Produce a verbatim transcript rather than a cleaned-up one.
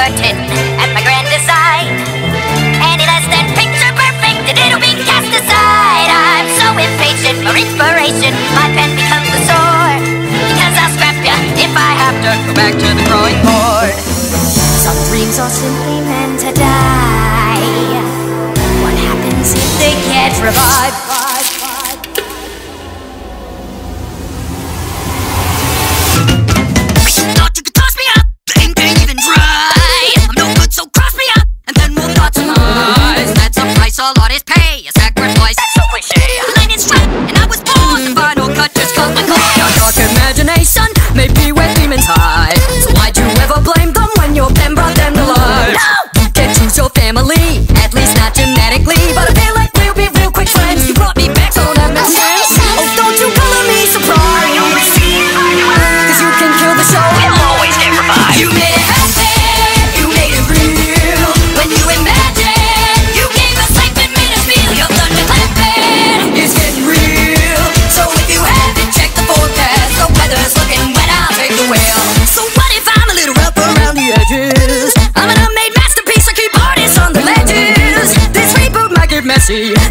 curtain at my grand design. Any less than picture perfect and it'll be cast aside. I'm so impatient for inspiration, my pen becomes the sword. Because I'll scrap ya if I have to go back to the drawing board. Some dreams are simply meant to die. What happens if they get revived? Thought you could toss me up, the ink ain't even dry. I'm no good, so cross me up, and then we'll dot some eyes. That's a price all artists pay, a sacrifice. That's so cliche. Lightning struck, and I was born. The final cut just cut my cord. Your dark imagination may be where demons hide. So why'd you ever blame them when your pen brought them to life? No! You can't choose your family, at least not genetically. But I feel like we'll be real quick friends. You brought me back, so that makes sense. Oh, don't you color me surprised, cause you can kill the show. We'll always get revived. You made it happen, you made it real. When you imagine, you gave us life and made us feel. Your thunder clapping, it's getting real. So if you haven't checked the forecast, the weather's looking wet, I'll take the wheel. So what if I'm a little rough around the edges? I'm an unmade masterpiece, I keep artists on the ledges. This reboot might get messy.